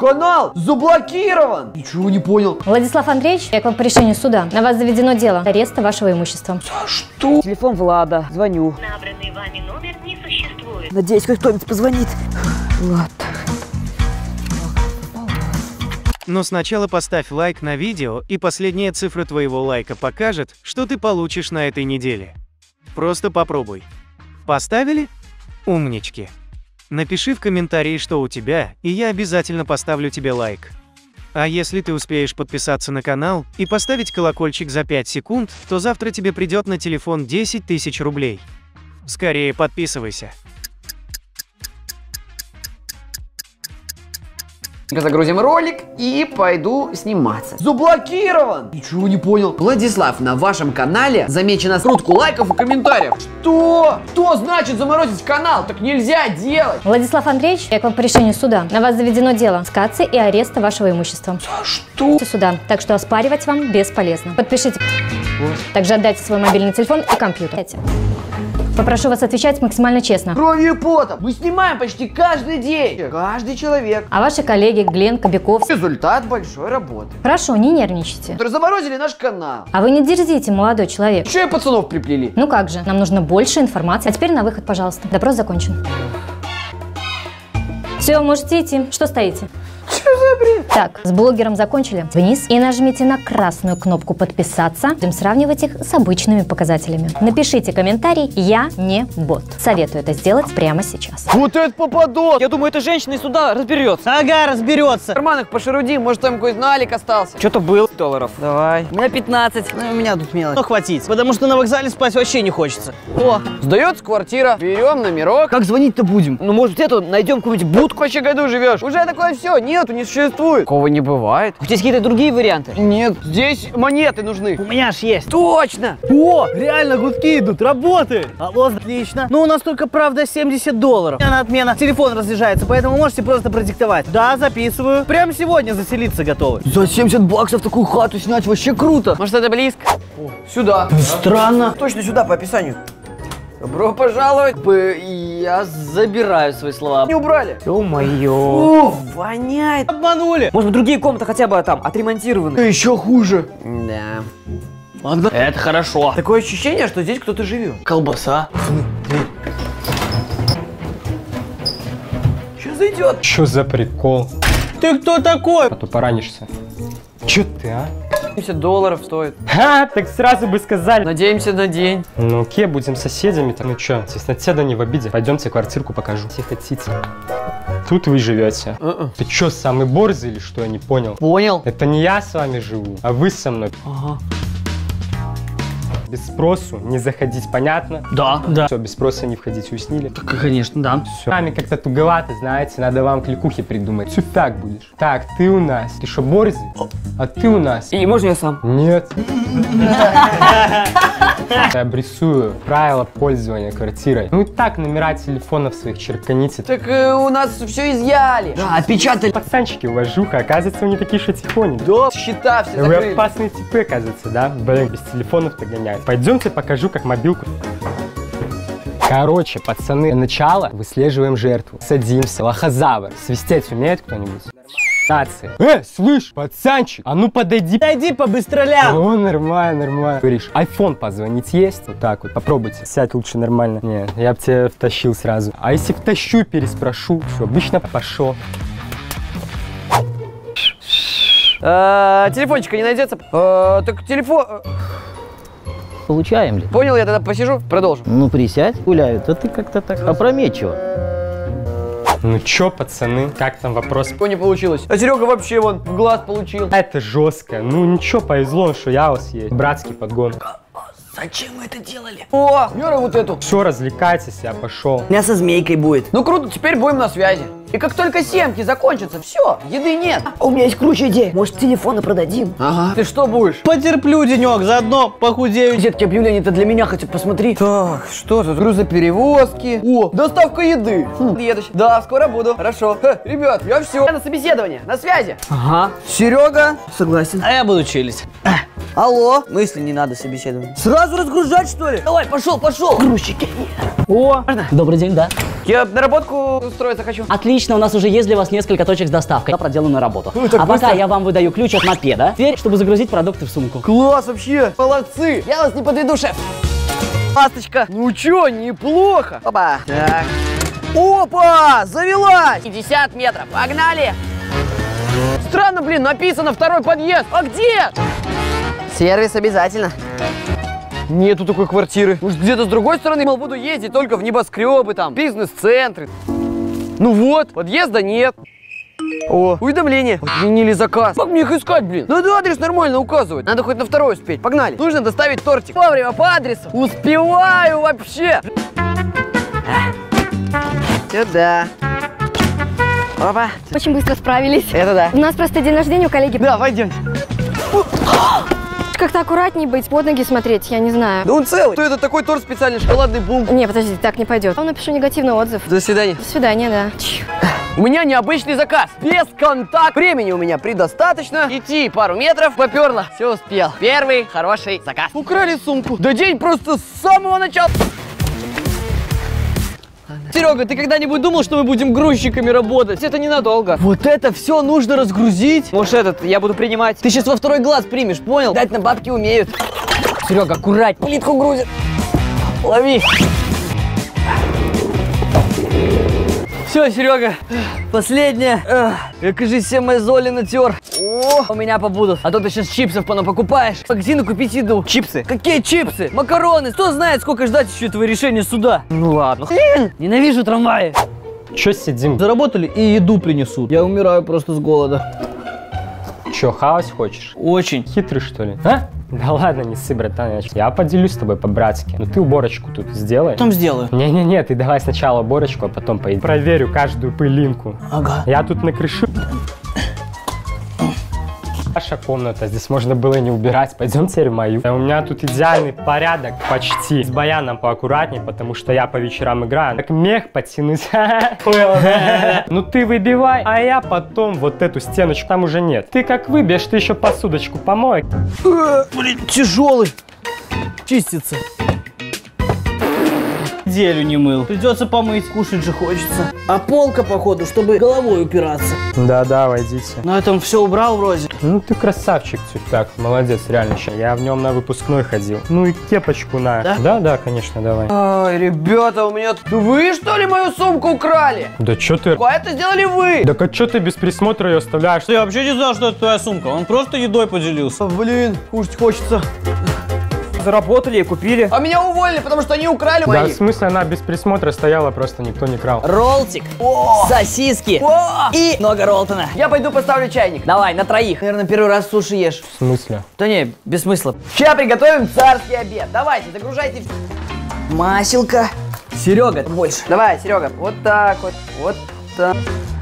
Канал заблокирован! Ничего не понял. Владислав Андреевич, я к вам по решению суда. На вас заведено дело ареста вашего имущества. За что? Телефон Влада. Звоню. Набранный вами номер не существует. Надеюсь, хоть кто-нибудь позвонит. Влад. Но сначала поставь лайк на видео, и последняя цифра твоего лайка покажет, что ты получишь на этой неделе. Просто попробуй. Поставили? Умнички. Напиши в комментарии, что у тебя, и я обязательно поставлю тебе лайк. А если ты успеешь подписаться на канал и поставить колокольчик за 5 секунд, то завтра тебе придет на телефон 10 000 рублей. Скорее подписывайся. Загрузим ролик и пойду сниматься. Заблокирован! Ничего не понял. Владислав, на вашем канале замечена скрутку лайков и комментариев. Что? Что значит заморозить канал? Так нельзя делать. Владислав Андреевич, я к вам по решению суда. На вас заведено дело скации и ареста вашего имущества. За что? Суда, так что оспаривать вам бесполезно. Подпишите. Также отдайте свой мобильный телефон и компьютер. Попрошу вас отвечать максимально честно. Кровью и потом. Мы снимаем почти каждый день. Каждый человек. А ваши коллеги Глен, Кобяков... Результат большой работы. Хорошо, не нервничайте. Заморозили наш канал. А вы не дерзите, молодой человек. Еще и пацанов приплели. Ну как же, нам нужно больше информации. А теперь на выход, пожалуйста. Допрос закончен. Все, можете идти. Что стоите? Что за бред? Так, с блогером закончили. Вниз и нажмите на красную кнопку подписаться. Будем сравнивать их с обычными показателями. Напишите комментарий «Я не бот». Советую это сделать прямо сейчас. Вот это попадос! Я думаю, эта женщина из суда разберется. Ага, разберется. В карманах пошерудим, может там какой-то налик остался. Что-то был долларов. Давай. У меня 15. Ну, у меня тут мелочь. Ну, хватит, потому что на вокзале спать вообще не хочется. О, Сдается квартира, берем номерок. Как звонить-то будем? Ну, может, эту найдем какую-нибудь будку? В каком году живешь? Уже такое все, нету, не существует. Такого не бывает. У тебя есть какие-то другие варианты? Нет, здесь монеты нужны. у меня аж есть. Точно! О, реально гудки идут, работает. Алло, отлично. Ну, у нас только, правда, $70. Она отмена. Телефон разряжается, поэтому можете просто продиктовать. Да, записываю. Прямо сегодня заселиться готовы. За 70 баксов такую хату снять вообще круто. Может, это близко? Сюда. Странно. Точно сюда, по описанию. Добро пожаловать. Я забираю свои слова. Не убрали. Ё-моё. О, воняет. Обманули. Может быть, другие комнаты хотя бы там отремонтированы? Еще хуже. Да. Ладно. Это хорошо. Такое ощущение, что здесь кто-то живет. Колбаса. Сейчас зайдет. Чё за прикол? Ты кто такой? А то поранишься. Чё ты, а? $70 стоит. Ха, так сразу бы сказали. Надеемся на день. Ну окей, будем соседями-то. Ну чё, тесноседа не в обиде. Пойдемте квартирку покажу. Тихо, тихо. Тут вы живете. Ты чё, самый борзый или что, я не понял? Понял. Это не я с вами живу, а вы со мной. Ага. Без спросу не заходить, понятно? Да, да. Все, без спроса не входить, уснили? Конечно, да. Все. С вами как-то туговато, знаете, надо вам кликухи придумать. Все так будешь. Так, ты у нас. Ты что, борзый? А ты у нас. И можно я сам? Нет. Я обрисую правила пользования квартирой. Ну и так, номера телефонов своих черканите. Так у нас все изъяли. Да, опечатали. Пацанчики, уважуха, оказывается, вы не такие шатихони. Да, счета все Вы закрыли. опасные типы, оказывается, да? Блин, без телефонов-то гоняют. Пойдемте покажу, как мобилку. Короче, пацаны, для начала выслеживаем жертву. Садимся. Лохозавр. Свистеть умеет кто-нибудь? Нация. Слышь, пацанчик, а ну подойди. Подойди побыстроля. О, нормально, нормально. Говоришь, айфон позвонить есть? Вот так вот, попробуйте. Сядь лучше нормально. Не, я бы тебя втащил сразу. А если втащу, переспрошу, что обычно пошел. Телефончика не найдется? Так телефон... Получаем ли? Понял, я тогда посижу, продолжим. Ну присядь, гуляют, а ты как-то так опрометчиво. Ну чё, пацаны, как там вопрос? Что не получилось? А Серега вообще вон в глаз получил. Это жестко. Ну ничего, повезло, что я у вас есть. Братский подгон. Зачем мы это делали? О, Юра, вот эту. Все, развлекайтесь, я пошел. У меня со змейкой будет. Ну круто, теперь будем на связи. И как только семки закончатся, все, еды нет. А у меня есть круче идея. Может, телефоны продадим? Ага. Ты что будешь? Потерплю денек, заодно похудею. Детки, объявление-то для меня хотя посмотри. Так, что тут? Грузоперевозки. О, доставка еды. Едешь. Да, скоро буду. Хорошо. Ребят, я все. На собеседование, на связи. Ага. Серега. Согласен. А я буду чилить. Алло. Мысли не надо собеседовать. Сразу разгружать, что ли? Давай, пошел, пошел. Грузчики. О, Добрый день, да. Я на работку устроиться хочу. Отлично, у нас уже есть для вас несколько точек с доставкой. Проделанную работу. А пока я вам выдаю ключ от мопеда, теперь, чтобы загрузить продукты в сумку. Класс вообще! Молодцы! Я вас не подведу, шеф! Ласточка! Ну чё, неплохо! Опа! Так. Опа! Завелась! 50 метров. Погнали! Странно, блин, написано второй подъезд. А где? Сервис обязательно. Нету такой квартиры. Может, где-то с другой стороны, мол, буду ездить только в небоскребы, там, бизнес-центры. Ну вот, подъезда нет. О, уведомление. Отменили заказ. Как мне их искать, блин? Надо адрес нормально указывать. Надо хоть на второй успеть. Погнали. Нужно доставить тортик. Вовремя по адресу. Успеваю вообще. Сюда. Опа. Очень быстро справились. Это да. У нас просто день рождения у коллеги. Да, пойдемте. Как-то аккуратнее быть, под ноги смотреть, я не знаю. Да он целый. Что это такой торт специальный, шоколадный бум? Не, подожди, так не пойдет. Я напишу негативный отзыв. До свидания. До свидания, да. У меня необычный заказ. Без контакта. Времени у меня предостаточно. Идти пару метров. Поперло. Все успел. Первый хороший заказ. Украли сумку. Да день просто с самого начала. Серега, ты когда-нибудь думал, что мы будем грузчиками работать? Это ненадолго. Вот это все нужно разгрузить. Может, я буду принимать. Ты сейчас во второй глаз примешь, понял? Дать на бабки умеют. Серега, аккуратней. Плитку грузит. Лови. Все, Серега, последняя. Я, кажется, все мои золи натер. О, у меня побудут. А то ты сейчас чипсов покупаешь. В магазину купить еду. Чипсы? Какие чипсы? Макароны. Кто знает, сколько ждать еще этого решения суда? Ну ладно. Блин, ненавижу трамваи. Че сидим? заработали и еду принесут. Я умираю просто с голода. Че, хавать хочешь? Очень. Хитрый, что ли? А? Да ладно, не ссы, братан. Я поделюсь с тобой по-братски. Ну ты уборочку тут сделай. Потом сделаю. Не-не-не, ты давай сначала уборочку, а потом поедем. Проверю каждую пылинку. Ага. Я тут накрышу. Ваша комната, здесь можно было не убирать. Пойдем теперь в мою. У меня тут идеальный порядок, почти. С баяном поаккуратнее, потому что я по вечерам играю. Как мех подтянуть. Ну ты выбивай, а я потом вот эту стеночку. Там уже нет. Ты как выбьешь, ты еще посудочку помой. Блин, тяжелый. Чистится. Неделю не мыл. Придется помыть, кушать же хочется. А полка, походу, чтобы головой упираться. Да-да, войдите. На этом все убрал вроде. Ну ты красавчик, Тюфяк, молодец, реально. Я в нем на выпускной ходил. Ну и кепочку на. Да? Да-да, конечно, давай. Ай, ребята, у меня... Вы, что ли, мою сумку украли? Да чё ты... А это сделали вы? Да как чё ты без присмотра ее оставляешь? Я вообще не знал, что это твоя сумка. Он просто едой поделился. Блин, кушать хочется. Заработали и купили. А меня уволили, потому что они украли Да, мои. в смысле, она без присмотра стояла, просто никто не крал. Роллтик, сосиски и много роллтона. Я пойду поставлю чайник. Давай, на троих. Наверное, первый раз суши ешь. В смысле? Да не, без смысла. Сейчас приготовим царский обед. Давайте, загружайте. Маселка. Серега, больше. Давай, Серега, вот так вот, вот так.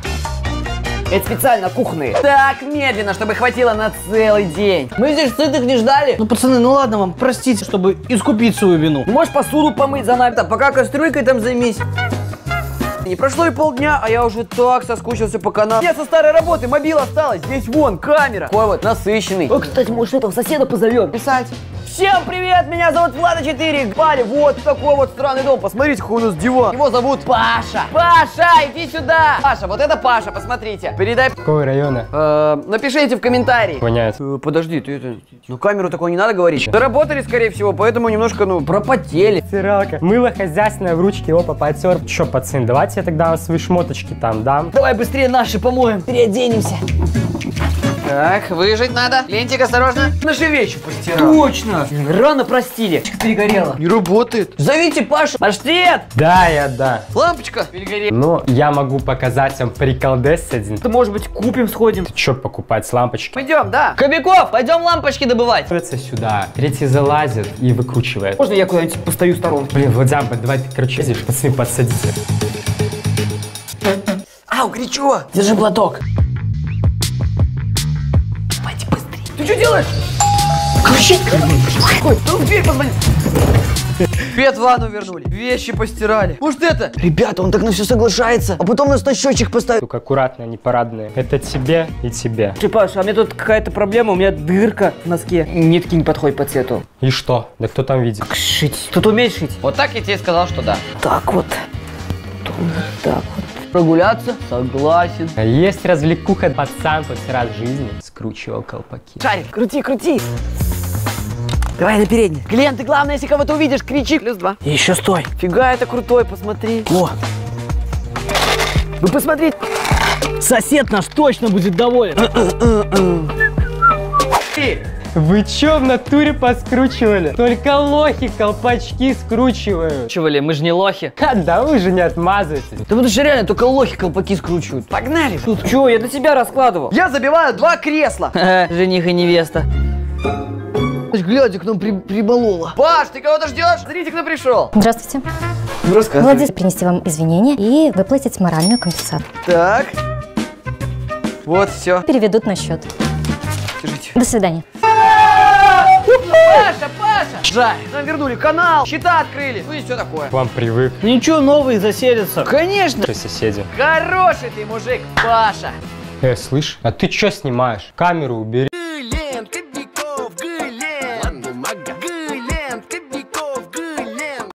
Это специально кухонные. Так, медленно, чтобы хватило на целый день. Мы здесь сытых не ждали. Ну, пацаны, ну ладно вам, простите, чтобы искупить свою вину. Можешь посуду помыть за нами. Пока кастрюлькой там займись. Не прошло и полдня, а я уже так соскучился по каналу. Я со старой работы, мобил осталось. Здесь вон камера. Такой вот насыщенный. О, кстати, может, этого соседа позовем? Писать. Всем привет, меня зовут Влада 4. Пали, вот такой вот странный дом. Посмотрите, какой у нас диван. Его зовут Паша. Паша, иди сюда. Паша, вот это Паша, посмотрите. Передай. Какого района? Напишите в комментарии. Воняет. Подожди, ты это... Ну, камеру такой не надо говорить. Доработали, скорее всего, поэтому немножко, ну, пропотели. Стиралка. Мыло хозяйственное в ручке, опа, потер. Че, пацан, давайте я тогда свои шмоточки там дам. Давай быстрее наши помоем, переоденемся. Так, выжать надо. Лентик, осторожно. Наши вещи постирал. Точно. Рано простили. Перегорела. Не работает. Зовите Пашу. Паштет. Да. Лампочка перегорела. Но я могу показать вам приколдес один. Да, может быть, купим, сходим. Ты че покупать лампочки? Пойдем, да. Кобяков, пойдем лампочки добывать. Становится сюда. Третий залазит и выкручивает. Можно я куда-нибудь постою в сторонке? Блин, Владян, давай ты, короче, здесь, пацаны, подсадите. Ау, горячо. Держи платок. Ты что делаешь? Кричи! Ой, ну в дверь позвони. Пет ванну вернули, вещи постирали. Может это? Ребята, он так на все соглашается, а потом нас на счетчик поставит. Только аккуратно, не парадные. Это тебе и тебе. Паша, а у меня тут какая-то проблема, у меня дырка в носке. Нитки не подходят по цвету. И что? Да кто там видит? Шить. Тут умеешь шить? Вот так я тебе сказал, что да. Так вот. Так вот. Прогуляться? Согласен. А есть развлекуха, пацан хоть раз в жизни скручивал колпаки. Шарик, крути, крути. Давай на передний. Глен, ты главное, если кого-то увидишь, кричи. +2. И еще стой. Фига это крутой, посмотри. О. Вы посмотрите. Сосед наш точно будет доволен. Вы чё в натуре поскручивали? Только лохи колпачки скручивают. Чували, мы же не лохи. Ха, да вы же не отмазываетесь. Да потому что реально только лохи колпаки скручивают. Погнали. Тут чё, я для тебя раскладывал. Я забиваю 2 кресла. Жених и невеста. Глядя, к нам прибололо. Паш, ты кого-то ждешь? Смотрите, кто пришел. Здравствуйте. Ну, рассказывай. Владимир, принести вам извинения и выплатить моральную компенсацию. Так. Вот, все. Переведут на счет. Держите. До свидания. Паша! Жаль, нам вернули канал, счета открыли. Ну и все такое. К вам привык. Ничего, новые заселятся. Конечно. Наши соседи. Хороший ты мужик, Паша. Слышь, а ты чё снимаешь? Камеру убери.